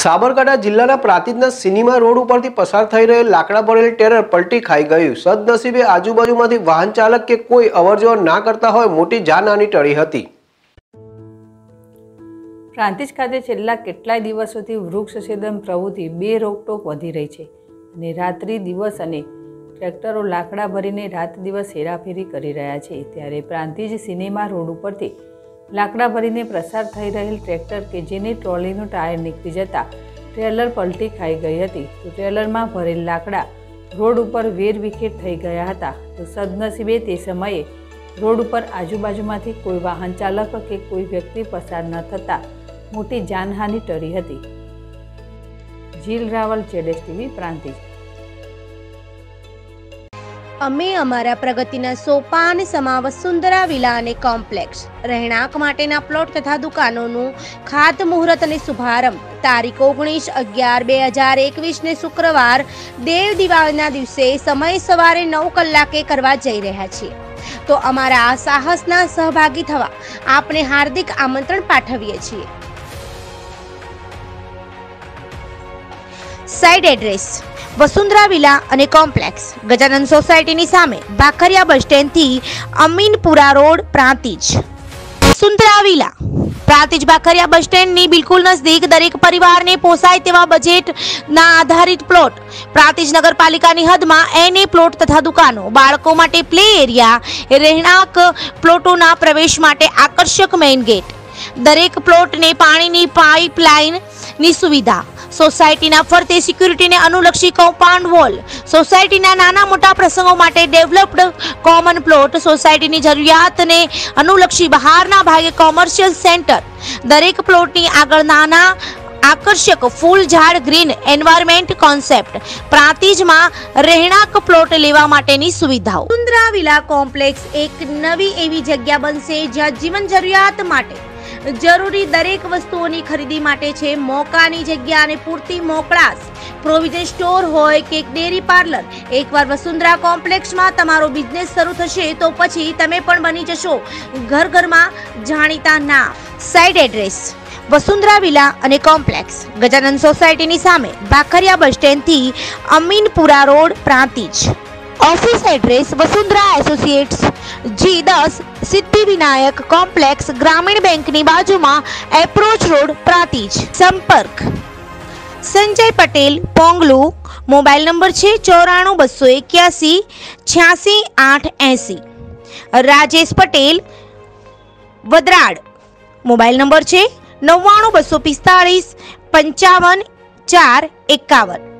સાબરકાંઠા જિલ્લાના પ્રાંતિજના cinema road ઉપરથી પસાર થઈ રહેલ લાકડા ભરેલ ટેરર પલટી ખાઈ ગયું। સદનસીબે આજુબાજુમાંથી વાહન ચાલક કે કોઈ અવરજવર ના કરતા હોય મોટી જાનહાનિ ટળી હતી। પ્રાંતિજ ખાતે છેલ્લા કેટલાય દિવસોથી વૃક્ષછેદન પ્રવૃત્તિ બેરોકટોક વધી રહી છે અને રાત્રિ દિવસ અને ટ્રેક્ટરો લાકડા ભરીને રાત દિવસ હેરાફેરી કરી રહ્યા છે। ત્યારે પ્રાંતિજ સિનેમા રોડ ઉપરથી લાકડા ભરીને પ્રસાર થઈ રહેલ ટ્રેક્ટર કે જેને ટ્રોલીનું ટાયર નીકળી જતા ટ્રેલર પલટી ખાઈ ગઈ હતી તો ટ્રેલરમાં ભરેલ લાકડા રોડ ઉપર વેરવિખેર થઈ ગયા હતા। તો સદનસીબે તે સમયે રોડ ઉપર આજુબાજુમાંથી કોઈ વાહન ચાલક કે કોઈ વ્યક્તિ પસાર ન થતાં મોટી જાનહાનિ ટળી હતી। જીલ રાવલ, જેડેશ ટીવી, પ્રાંતિજ। અમે અમારા પ્રગતિના સોપાન સમા વસુંધરા વિલા અને કોમ્પ્લેક્સ રહેણાંક માટેના પ્લોટ તથા દુકાનોનું ખાતમુહૂર્ત અને શુભારંભ તારીખ 19/11/2021 ને શુક્રવાર દેવ દિવાળીના દિવસે સમય સવારે 9 કલાકે કરવા જઈ રહ્યા છીએ। તો અમારા આ સાહસના સહભાગી થવા આપને હાર્દિક આમંત્રણ પાઠવીએ છીએ। સાઇટ એડ્રેસ: વસુંધરા વિલા અને કોમ્પ્લેક્સ, ગજાનંદ સોસાયટીની સામે, ભાખરિયા બસ સ્ટેન્ડથી Aminpura road, Prantij. Vasundhara villa Prantij Bhakhariya bus સ્ટેન્ડની બિલકુલ નજદીક દરેક પરિવારને પોસાય તેવા બજેટના આધારિત પ્લોટ, પ્રાંતિજ નગરપાલિકાની હદમાં એને પ્લોટ તથા દુકાનો, બાળકો માટે પ્લે એરિયા, રહેણાંક પ્લોટોના પ્રવેશ માટે આકર્ષક મેઇન ગેટ, દરેક પ્લોટને પાણીની પાઇપલાઇનની સુવિધા, સોસાયટીના ફરતે સિક્યુરિટીને અનુલક્ષી કમ્પાઉન્ડ વોલ, સોસાયટીના નાના મોટા પ્રસંગો માટે ડેવલપ્ડ કોમન પ્લોટ, સોસાયટીની જરૂરિયાતને અનુલક્ષી બહારના ભાગે કોમર્શિયલ સેન્ટર, દરેક પ્લોટની આગળ નાના આકર્ષક ફૂલ ઝાડ, ગ્રીન એન્વાયરમેન્ટ કોન્સેપ્ટ, પ્રાંતિજમાં રહેણાંક પ્લોટ લેવા માટેની સુવિધાઓ। વસુંધરા વિલા કોમ્પ્લેક્સ એક નવી એવી જગ્યા બનશે જ્યાં જીવન જરૂરિયાત માટે જરૂરી દરેક વસ્તુઓની ખરીદી માટે છે મોકાની જગ્યા અને પૂરતી મોકળાશ। પ્રોવિઝન સ્ટોર હોય કે ડેરી પાર્લર, એકવાર વસુંધરા કોમ્પ્લેક્સમાં તમારો બિઝનેસ શરૂ થશે તો પછી તમે પણ બની જશો ઘર ઘરમાં જાણીતા નામ। સાઇટ એડ્રેસ: વસુંધરા વિલા અને કોમ્પ્લેક્સ, ગજાનંદ સોસાયટીની સામે, ભાખરિયા બસ સ્ટેન્ડથી Aminpura road, Prantij. Office address: Vasundhara associates, G10, Siddhivinayak complex, Gramin bank ની બાજુમાં, એપ્રોચ રોડ, પ્રાંતિજ। સંપર્ક: સંજય પટેલ, પોંગલુ, મોબાઈલ નંબર છે 94 281 86 880। રાજેશ પટેલ, વદરાડ, મોબાઈલ નંબર છે 99 245 55 4 51।